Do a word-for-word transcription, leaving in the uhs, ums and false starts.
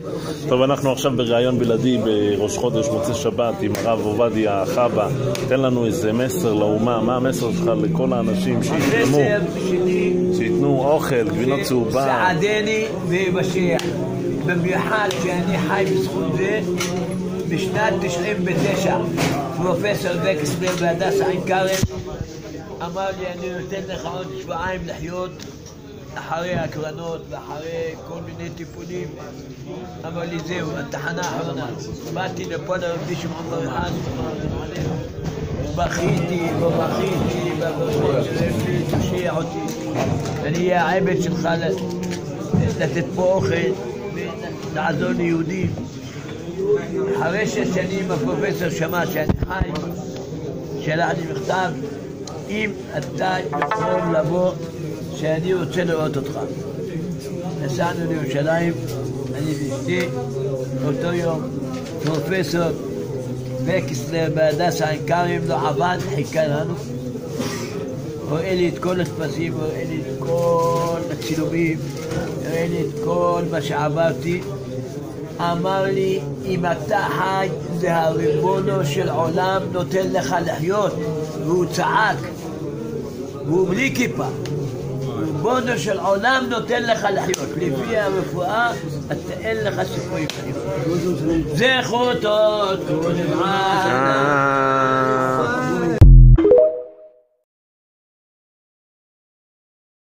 טוב, אנחנו עכשיו בראיון בלעדי בראש חודש מוצאי שבת עם הרב עובדיה חבא. תן לנו איזה מסר לאומה, מה המסר שלך לכל האנשים שיתרמו, שיתנו אוכל, גבינות צהובה? סעדני ויבשע, במיוחד שאני חי בזכות זה. בשנת תשעים ותשע פרופסור וקסלר בהדסה עין כרם אמר לי, אני נותן לך עוד שבועיים לחיות אחרי הקרנות ואחרי כל מיני טיפולים. אמר לי, זהו, התחנה האחרונה. באתי לפה לרבי שמעון בר יוחאי, בכיתי ובכיתי ובכיתי, תושיע אותי, אני אהיה העבד שלך לתת פה אוכל ולעזור ליהודים. אחרי שש שנים הפרופסור שמע שאני חי, שלח לי מכתב, אם אתה יכול לבוא, שאני רוצה לראות אותך. נסענו לירושלים, אני ואשתי, אותו יום פרופסור וקסלר בהדסה עין כרם לא עבד, חיכה לנו, רואה לי את כל הספסים, רואה לי את כל הצילומים, רואה לי את כל מה שעברתי. אמר לי, אם אתה חי, זה הריבונו של עולם נותן לך לחיות. והוא צעק, והוא בלי כיפה, ריבונו של עולם נותן לך לחיות. לפי הרפואה, אתה אין לך סיכוי לחיות. זה חוטות, כל נבעל